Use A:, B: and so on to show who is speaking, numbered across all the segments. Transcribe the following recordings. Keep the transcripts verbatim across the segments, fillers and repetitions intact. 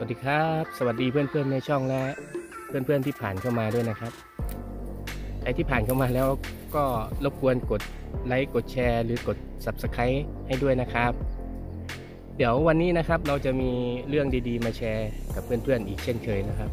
A: วัสดีครับสวัสดีเพื่อนๆในช่องและเพื่อนๆที่ผ่านเข้ามาด้วยนะครับใครที่ผ่านเข้ามาแล้วก็รบกวนกดไลค์กดแชร์หรือกด ซับสไครบ์ ให้ด้วยนะครับเดี๋ยววันนี้นะครับเราจะมีเรื่องดีๆมาแชร์กับเพื่อนๆอีกเช่นเคยนะครับ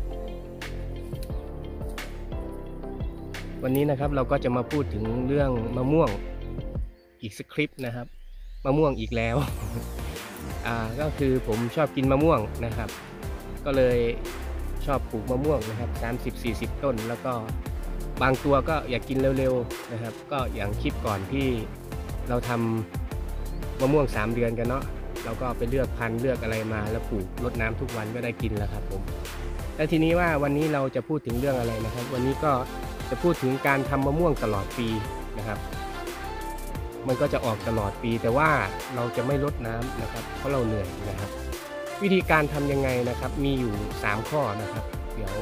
A: วันนี้นะครับเราก็จะมาพูดถึงเรื่องมะม่วงอีกสคริปต์นะครับมะม่วงอีกแล้ว อ่าก็คือผมชอบกินมะม่วงนะครับก็เลยชอบปลูกมะม่วงนะครับ สามสิบสี่สิบ ต้นแล้วก็บางตัวก็อยากกินเร็วๆนะครับก็อย่างคลิปก่อนที่เราทำมะม่วงสามเดือนกันเนาะเราก็ไปเลือกพันธุ์เลือกอะไรมาแล้วปลูกรดน้ำทุกวันก็ได้กินแล้วครับผมและทีนี้ว่าวันนี้เราจะพูดถึงเรื่องอะไรนะครับวันนี้ก็จะพูดถึงการทำมะม่วงตลอดปีนะครับมันก็จะออกตลอดปีแต่ว่าเราจะไม่ลดน้ำนะครับเพราะเราเหนื่อยนะครับวิธีการทำยังไงนะครับมีอยู่สามข้อนะครับเดี๋ยว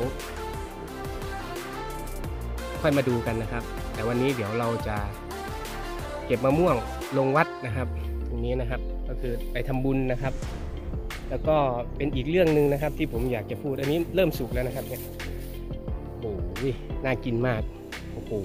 A: ค่อยมาดูกันนะครับแต่วันนี้เดี๋ยวเราจะเก็บมะม่วงลงวัดนะครับตรงนี้นะครับก็คือไปทำบุญนะครับแล้วก็เป็นอีกเรื่องหนึ่งนะครับที่ผมอยากจะพูดอันนี้เริ่มสุกแล้วนะครับเนี่ยโอ้โหน่ากินมากโอ้โห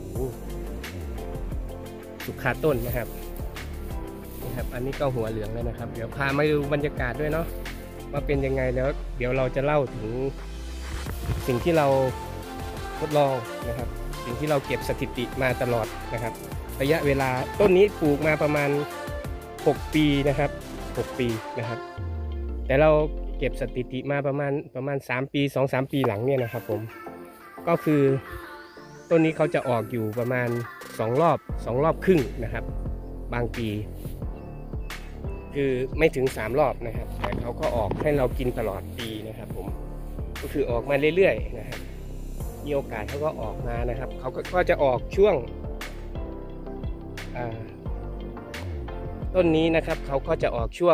A: สุกคาต้นนะครับนะครับอันนี้ก็หัวเหลืองแล้วนะครับเดี๋ยวพามาดูบรรยากาศด้วยเนาะว่าเป็นยังไงแล้วเดี๋ยวเราจะเล่าถึงสิ่งที่เราทดลองนะครับสิ่งที่เราเก็บสถิติมาตลอดนะครับระยะเวลาต้นนี้ปลูกมาประมาณหกปีนะครับหกปีนะครับแต่เราเก็บสถิติมาประมาณประมาณสามปี สองสาม ปีหลังเนี่ยนะครับผมก็คือต้นนี้เขาจะออกอยู่ประมาณสองรอบสองรอบครึ่งนะครับบางปีคือไม่ถึงสามรอบนะครับแต่เขาก็ออกให้เรากินตลอดปีนะครับผมก็คือออกมาเรื่อยๆนะครับมีโอกาสเขาก็ออกมานะครับเขาก็จะออกช่วงต้นนี้นะครับเขาก็จะออกช่วง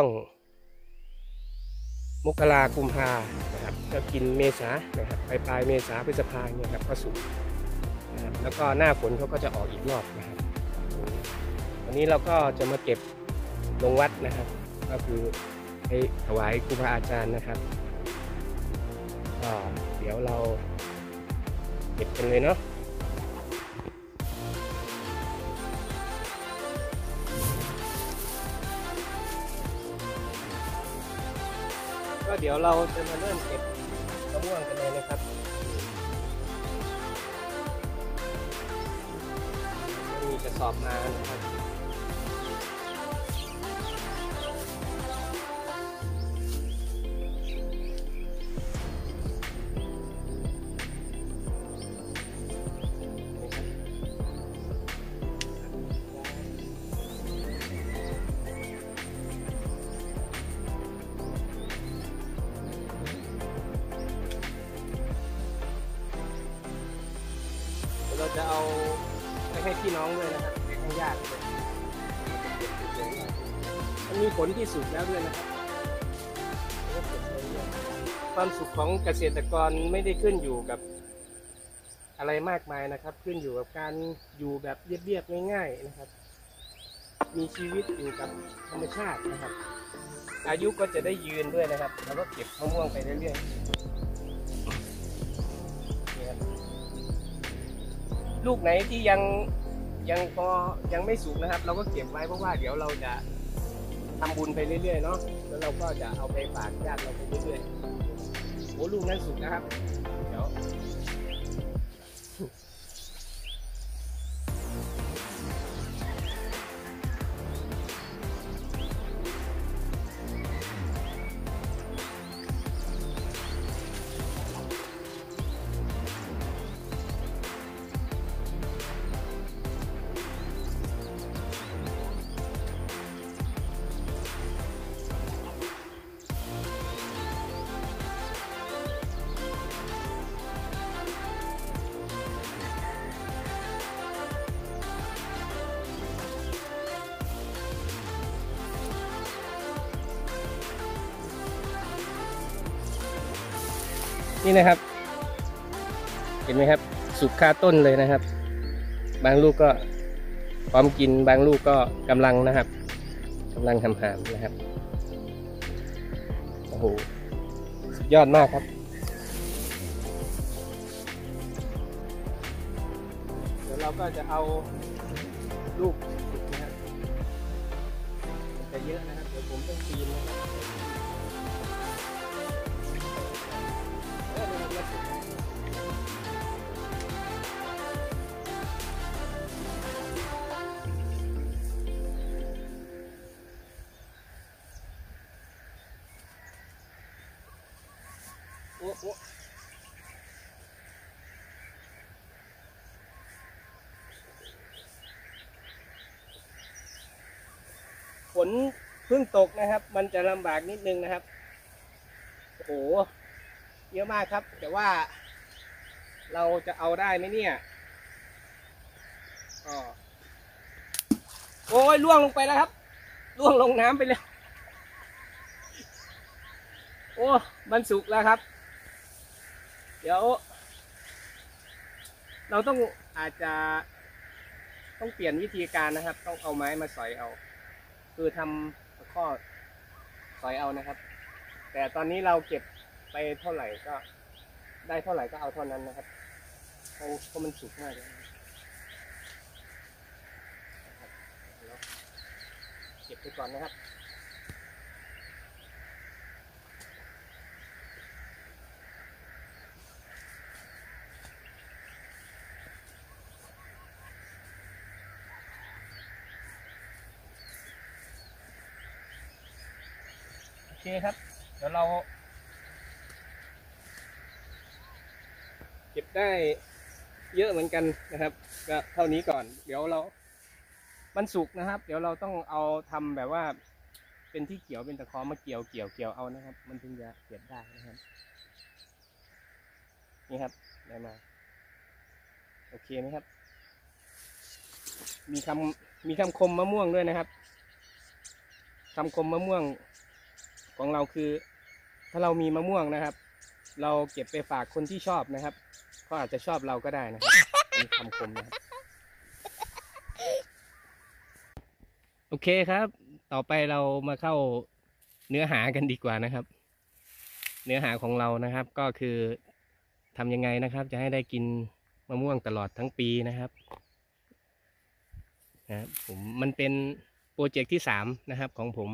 A: มกรากุมภานะครับก็กินเมษานะครับปลายปลายเมษาพฤษภาเนี่ยครับก็สุกนะครับแล้วก็หน้าฝนเขาก็จะออกอีกรอบนะครับวันนี้เราก็จะมาเก็บลงวัดนะครับก็คือให้ถวายครูบาอาจารย์นะครับก็เดี๋ยวเราเก็บกันเลยเนาะก็เดี๋ยวเราจะมาเริ่มเก็บมะม่วงกันเลยนะครับมีกระสอบมานะครับเราจะเอาไปให้พี่น้องด้วยนะครับไปให้ญาติด้วยมันมีผลที่สุดแล้วด้วยนะครับความสุขของเกษตรกรไม่ได้ขึ้นอยู่กับอะไรมากมายนะครับขึ้นอยู่กับการอยู่แบบเรียบๆง่ายๆนะครับมีชีวิตอยู่กับธรรมชาตินะครับอายุก็จะได้ยืนด้วยนะครับแล้วก็เก็บมะม่วงไปเรื่อยๆลูกไหนที่ยังยังพอยังไม่สุกนะครับเราก็เก็บไว้เพราะว่าเดี๋ยวเราจะทำบุญไปเรื่อยๆเนาะแล้วเราก็จะเอาไปฝากญาติเราไปเรื่อยๆโอ้ลูกนั้นสุกนะครับเดี๋ยวนี่นะครับเห็นไหมครับสุกคาต้นเลยนะครับบางลูกก็พร้อมกินบางลูกก็กำลังนะครับกำลังหำๆนะครับโอ้โหสุดยอดมากครับเดี๋ยวเราก็จะเอาลูกสุกนะครับจะเยอะนะครับเดี๋ยวผมต้องปีนนะครับโอ้โหฝนเพิ่งตกนะครับมันจะลำบากนิดนึงนะครับโอ้โหเยอะมากครับแต่ว่าเราจะเอาได้ไหมเนี่ยก็โอ้ยล่วงลงไปแล้วครับล่วงลงน้ำไปเลยโอ้มันสุกแล้วครับเดี๋ยวเราต้องอาจจะต้องเปลี่ยนวิธีการนะครับต้องเอาไม้มาสอยเอาคือทำข้อสอยเอานะครับแต่ตอนนี้เราเก็บไปเท่าไหร่ก็ได้เท่าไหร่ก็เอาเท่านั้นนะครับเพราะเพราะมันสุกมากเลยเก็บไปก่อนนะครับโอเคครับเดี๋ยวเราเก็บได้เยอะเหมือนกันนะครับก็เท่านี้ก่อนเดี๋ยวเรามันสุกนะครับเดี๋ยวเราต้องเอาทำแบบว่าเป็นที่เกี่ยวเป็นตะขอมาเกี่ยวเกี่ยวเกี่ยวเอานะครับมันถึงจะเก็บได้นะครับนี่ครับได้มาโอเคไหมครับมีคำมีคำคมมะม่วงด้วยนะครับคำคมมะม่วงของเราคือถ้าเรามีมะม่วงนะครับเราเก็บไปฝากคนที่ชอบนะครับก็อาจจะชอบเราก็ได้นะครับเป็นคำคมนะครับโอเคครับต่อไปเรามาเข้าเนื้อหากันดีกว่านะครับเนื้อหาของเรานะครับก็คือทำยังไงนะครับจะให้ได้กินมะม่วงตลอดทั้งปีนะครับนะผมมันเป็นโปรเจกต์ที่สามนะครับของผม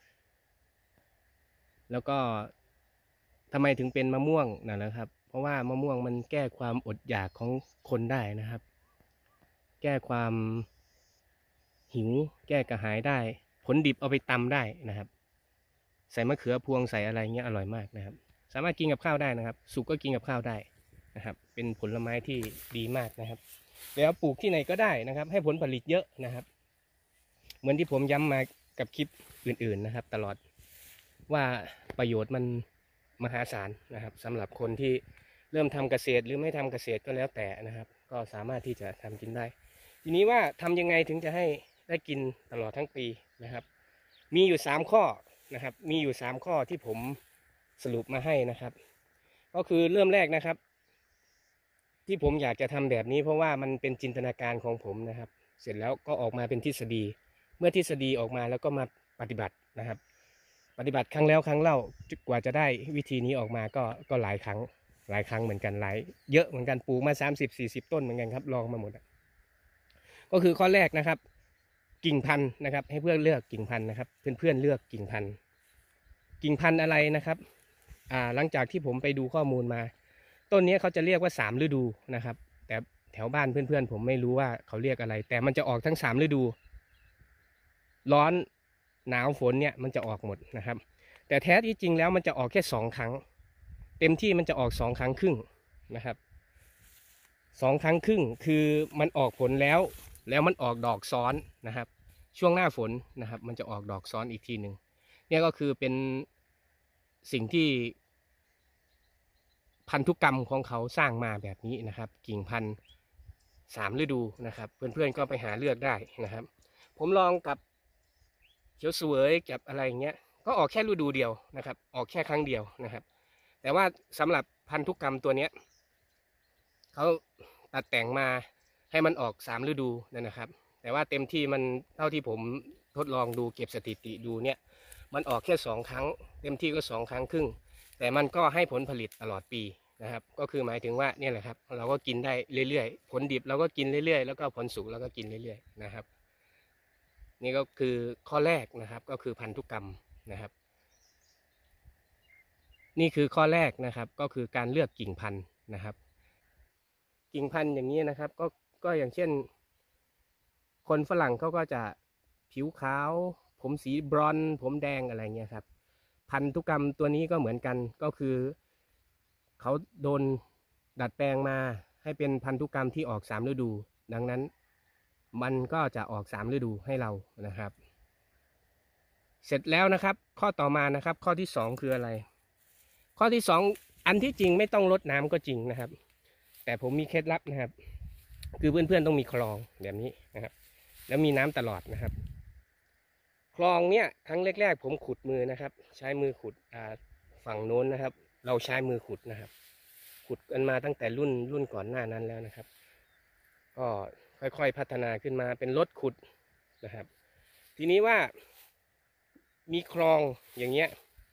A: แล้วก็ทำไมถึงเป็นมะม่วงนั่นแหละครับเพราะว่ามะม่วงมันแก้ความอดอยากของคนได้นะครับแก้ความหิวแก้กระหายได้ผลดิบเอาไปตำได้นะครับใส่มะเขือพวงใส่อะไรเงี้ยอร่อยมากนะครับสามารถกินกับข้าวได้นะครับสุกก็กินกับข้าวได้นะครับเป็นผลไม้ที่ดีมากนะครับแล้วปลูกที่ไหนก็ได้นะครับให้ผลผลิตเยอะนะครับเหมือนที่ผมย้ำมากับคลิปอื่นๆนะครับตลอดว่าประโยชน์มันมหาศาลนะครับสำหรับคนที่เริ่มทำเกษตรหรือไม่ทำเกษตรก็แล้วแต่นะครับก็สามารถที่จะทำกินได้ทีนี้ว่าทำยังไงถึงจะให้ได้กินตลอดทั้งปีนะครับมีอยู่สามข้อนะครับมีอยู่สามข้อที่ผมสรุปมาให้นะครับก็คือเริ่มแรกนะครับที่ผมอยากจะทำแบบนี้เพราะว่ามันเป็นจินตนาการของผมนะครับเสร็จแล้วก็ออกมาเป็นทฤษฎีเมื่อทฤษฎีออกมาแล้วก็มาปฏิบัตินะครับปฏิบัติครั้งแล้วครั้งเล่ากว่าจะได้วิธีนี้ออกมาก็ก็หลายครั้งหลายครั้งเหมือนกันหลายเยอะเหมือนกันปลูกมาสามสิบสี่สิบต้นเหมือนกันครับลองมาหมดก็คือข้อแรกนะครับกิ่งพันธุ์นะครับให้เพื่อนเลือกกิ่งพันธุ์นะครับเพื่อนเพื่อนเลือกกิ่งพันธุ์กิ่งพันธุ์อะไรนะครับอ่าหลังจากที่ผมไปดูข้อมูลมาต้นนี้เขาจะเรียกว่าสามฤดูนะครับแต่แถวบ้านเพื่อนๆผมไม่รู้ว่าเขาเรียกอะไรแต่มันจะออกทั้งสามฤดูร้อนหนาวฝนเนี่ยมันจะออกหมดนะครับแต่แท้ที่จริงแล้วมันจะออกแค่สองครั้งเต็มที่มันจะออกสองครั้งครึ่งนะครับสองครั้งครึ่งคือมันออกผลแล้วแล้วมันออกดอกซ้อนนะครับช่วงหน้าฝนนะครับมันจะออกดอกซ้อนอีกทีหนึ่งเนี่ยก็คือเป็นสิ่งที่พันธุกรรมของเขาสร้างมาแบบนี้นะครับกิ่งพันธุ์สามฤดูนะครับเพื่อนๆก็ไปหาเลือกได้นะครับผมลองกับเขียวเสวยกับอะไรเงี้ยก็ออกแค่ฤดูเดียวนะครับออกแค่ครั้งเดียวนะครับแต่ว่าสำหรับพันธุกรรมตัวเนี้ยเขาตัดแต่งมาให้มันออกสามฤดูนะครับแต่ว่าเต็มที่มันเท่าที่ผมทดลองดูเก็บสถิติดูเนี่ยมันออกแค่สองครั้งเต็มที่ก็สองครั้งครึ่งแต่มันก็ให้ผลผลิตตลอดปีนะครับก็คือหมายถึงว่าเนี่ยแหละครับเราก็กินได้เรื่อยๆผลดิบเราก็กินเรื่อยๆแล้วก็ผลสุกเราก็กินเรื่อยๆนะครับนี่ก็คือข้อแรกนะครับก็คือพันธุกรรมนะครับนี่คือข้อแรกนะครับก็คือการเลือกกิ่งพันธุ์นะครับกิ่งพันธุ์อย่างนี้นะครับก็ก็อย่างเช่นคนฝรั่งเขาก็จะผิวขาวผมสีบรอนซ์ผมแดงอะไรเงี้ยครับพันธุกรรมตัวนี้ก็เหมือนกันก็คือเขาโดนดัดแปลงมาให้เป็นพันธุกรรมที่ออกสามฤดูดังนั้นมันก็จะออกสามฤดูให้เรานะครับเสร็จแล้วนะครับข้อต่อมานะครับข้อที่สองคืออะไรข้อที่สองอันที่จริงไม่ต้องรดน้ำก็จริงนะครับแต่ผมมีเคล็ดลับนะครับคือเพื่อนๆต้องมีคลองแบบนี้นะครับแล้วมีน้ำตลอดนะครับคลองเนี้ยครั้งแรกๆผมขุดมือนะครับใช้มือขุดฝั่งโน้นนะครับเราใช้มือขุดนะครับขุดกันมาตั้งแต่รุ่นรุ่นก่อนหน้านั้นแล้วนะครับก็ค่อยๆพัฒนาขึ้นมาเป็นรถขุดนะครับทีนี้ว่ามีคลองอย่างเงี้ย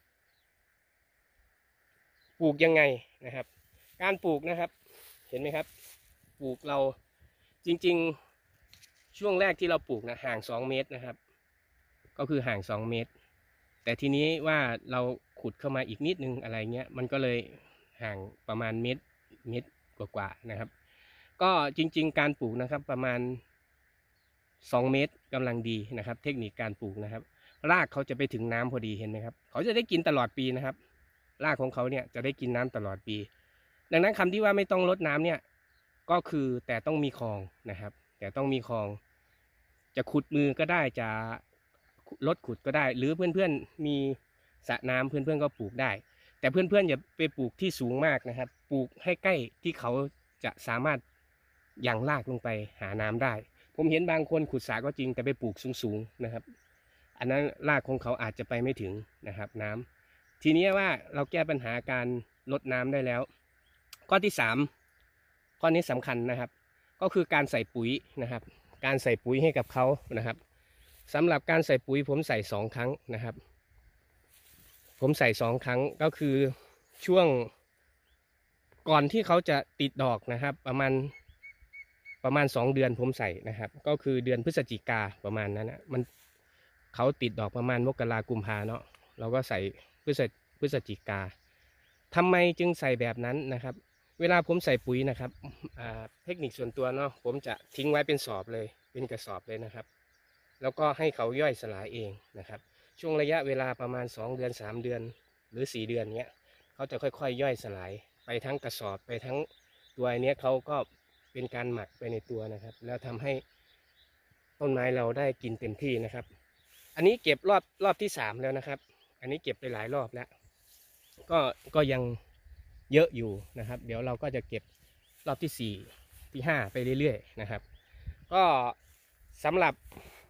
A: ปลูกยังไงนะครับการปลูกนะครับเห็นไหมครับปลูกเราจริงๆช่วงแรกที่เราปลูกนะห่างสองเมตรนะครับก็คือห่างสองเมตรแต่ทีนี้ว่าเราขุดเข้ามาอีกนิดนึงอะไรเงี้ยมันก็เลยห่างประมาณเมตรเมตรกว่าๆนะครับก็จริงๆการปลูกนะครับประมาณสองเมตรกำลังดีนะครับเทคนิคการปลูกนะครับรากเขาจะไปถึงน้ำพอดีเห็นไหมครับเขาจะได้กินตลอดปีนะครับรากของเขาเนี่ยจะได้กินน้ำตลอดปีดังนั้นคำที่ว่าไม่ต้องรดน้ำเนี่ยก็คือแต่ต้องมีคลองนะครับแต่ต้องมีคลองจะขุดมือก็ได้จะลดขุดก็ได้หรือเพื่อนๆมีสระน้ำเพื่อนๆก็ปลูกได้แต่เพื่อนๆอย่าไปปลูกที่สูงมากนะครับปลูกให้ใกล้ที่เขาจะสามารถยั่งรากลงไปหาน้ำได้ผมเห็นบางคนขุดสระก็จริงแต่ไปปลูกสูงๆนะครับอันนั้นรากของเขาอาจจะไปไม่ถึงนะครับน้ำทีนี้ว่าเราแก้ปัญหาการลดน้ำได้แล้วข้อที่สามข้อนี้สำคัญนะครับก็คือการใส่ปุ๋ยนะครับการใส่ปุ๋ยให้กับเขานะครับสำหรับการใส่ปุ๋ยผมใส่สองครั้งนะครับผมใส่สองครั้งก็คือช่วงก่อนที่เขาจะติดดอกนะครับประมาณประมาณสองเดือนผมใส่นะครับก็คือเดือนพฤศจิกาประมาณนั้นนะมันเขาติดดอกประมาณมกรากุมภาเนาะเราก็ใส่พฤศพฤศจิกาทำไมจึงใส่แบบนั้นนะครับเวลาผมใส่ปุ๋ยนะครับเทคนิคส่วนตัวเนาะผมจะทิ้งไว้เป็นสอบเลยเป็นกระสอบเลยนะครับแล้วก็ให้เขาย่อยสลายเองนะครับช่วงระยะเวลาประมาณสองเดือนสามเดือนหรือสี่เดือนเนี้ยเขาจะค่อยๆย่อยสลายไปทั้งกระสอบไปทั้งตัวเนี้ยเขาก็เป็นการหมักไปในตัวนะครับแล้วทำให้ต้นไม้เราได้กินเต็มที่นะครับอันนี้เก็บรอบรอบที่สามแล้วนะครับอันนี้เก็บไปหลายรอบแล้วก็ก็ยังเยอะอยู่นะครับเดี๋ยวเราก็จะเก็บรอบที่สี่ที่ห้าไปเรื่อยๆนะครับก็สำหรับ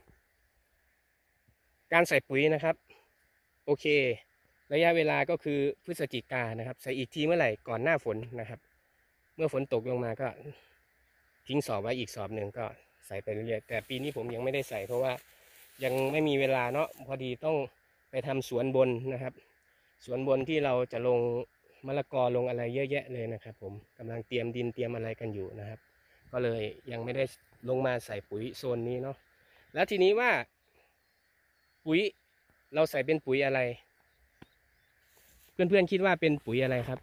A: การใส่ปุ๋ยนะครับโอเคระยะเวลาก็คือพฤศจิกายนนะครับใส่อีกทีเมื่อไหร่ก่อนหน้าฝนนะครับเมื่อฝนตกลงมาก็ทิ้งสอบไว้อีกสอบหนึ่งก็ใส่ไปเรื่อยๆแต่ปีนี้ผมยังไม่ได้ใส่เพราะว่ายังไม่มีเวลาเนาะพอดีต้องไปทำสวนบนนะครับสวนบนที่เราจะลงมะละกอลงอะไรเยอะแยะเลยนะครับผมกำลังเตรียมดินเตรียมอะไรกันอยู่นะครับก็เลยยังไม่ได้ลงมาใส่ปุ๋ยโซนนี้เนาะแล้วทีนี้ว่าปุ๋ยเราใส่เป็นปุ๋ยอะไรเพื่อนๆคิดว่าเป็นปุ๋ยอะไรครับ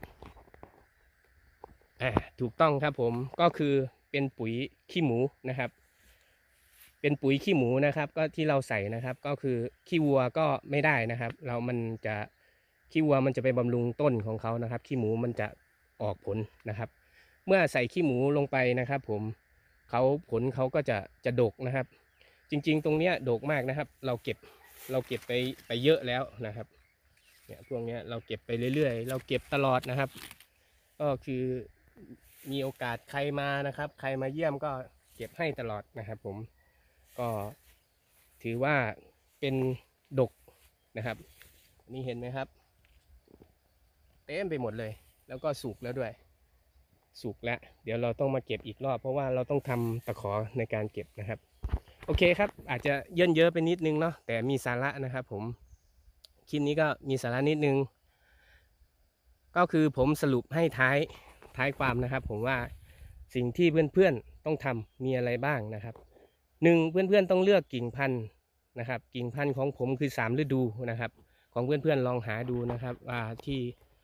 A: อ่าถูกต้องครับผมก็คือเป็นปุ๋ยขี้หมูนะครับเป็นปุ๋ยขี้หมูนะครับก็ที่เราใส่นะครับก็คือขี้วัวก็ไม่ได้นะครับเรามันจะขี้วัวมันจะไปบำรุงต้นของเขานะครับขี้หมูมันจะออกผลนะครับเมื่อใส่ขี้หมูลงไปนะครับผมเขาผลเขาก็จะจะดกนะครับจริงๆตรงเนี้ยดกมากนะครับเราเก็บเราเก็บไปไปเยอะแล้วนะครับเนี่ยพวกเนี้ยเราเก็บไปเรื่อยๆเราเก็บตลอดนะครับก็คือมีโอกาสใครมานะครับใครมาเยี่ยมก็เก็บให้ตลอดนะครับผมก็ถือว่าเป็นดกนะครับนี่เห็นไหมครับเต็มไปหมดเลยแล้วก็สุกแล้วด้วยสุกแล้วเดี๋ยวเราต้องมาเก็บอีกรอบเพราะว่าเราต้องทำตะขอในการเก็บนะครับโอเคครับอาจจะเยินเยอะไปนิดนึงเนาะแต่มีสาระนะครับผมคลิปนี้ก็มีสาระนิดนึงก็คือผมสรุปให้ท้ายท้ายความนะครับผมว่าสิ่งที่เพื่อนๆต้องทำมีอะไรบ้างนะครับหนึ่งเพื่อนๆต้องเลือกกิ่งพันธุ์นะครับกิ่งพันธุ์ของผมคือสามฤดูนะครับของเพื่อนๆลองหาดูนะครับว่าที่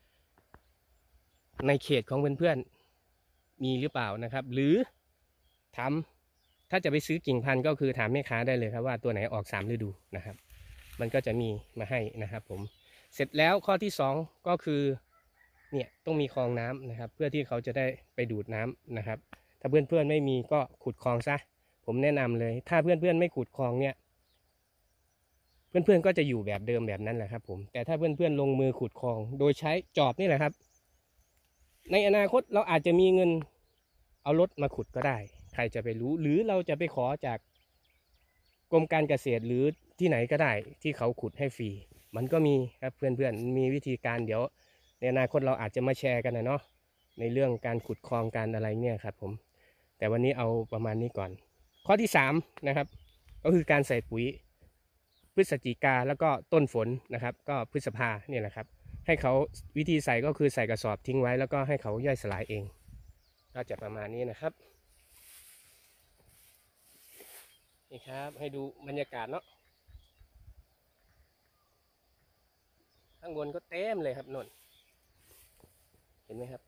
A: ในเขตของเพื่อนๆมีหรือเปล่านะครับหรือถามถ้าจะไปซื้อกิ่งพันธุ์ก็คือถามแม่ค้าได้เลยครับว่าตัวไหนออกสามฤดูนะครับมันก็จะมีมาให้นะครับผมเสร็จแล้วข้อที่สองก็คือเนี่ยต้องมีคลองน้ำนะครับเพื่อที่เขาจะได้ไปดูดน้ำนะครับถ้าเพื่อนๆไม่มีก็ขุดคลองซะผมแนะนำเลยถ้าเพื่อนๆไม่ขุดคลองเนี่ยเพื่อนๆก็จะอยู่แบบเดิมแบบนั้นแหละครับผมแต่ถ้าเพื่อนๆลงมือขุดคลองโดยใช้จอบนี่แหละครับในอนาคตเราอาจจะมีเงินเอารถมาขุดก็ได้ใครจะไปรู้หรือเราจะไปขอจากกรมการเกษตรหรือที่ไหนก็ได้ที่เขาขุดให้ฟรีมันก็มีครับเพื่อนๆมีวิธีการเดี๋ยวในอนาคตเราอาจจะมาแชร์กันนะเนาะในเรื่องการขุดคลองการอะไรเนี่ยครับผมแต่วันนี้เอาประมาณนี้ก่อนข้อที่สามนะครับก็คือการใส่ปุ๋ยพฤศจิกาแล้วก็ต้นฝนนะครับก็พฤษภาเนี่ยแหละครับให้เขาวิธีใส่ก็คือใส่กระสอบทิ้งไว้แล้วก็ให้เขาย่อยสลายเองก็จะประมาณนี้นะครับนี่ครับให้ดูบรรยากาศเนาะข้างบนก็เต็มเลยครับนนเห็นไหมครับ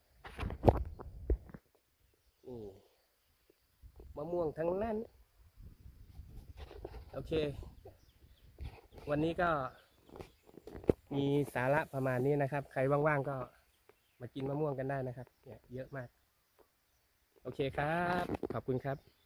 A: นี่มะม่วงทั้งนั้นโอเควันนี้ก็มีสาระประมาณนี้นะครับใครว่างๆก็มากินมะม่วงกันได้นะครับเนี่ยเยอะมากโอเคครับขอบคุณครับ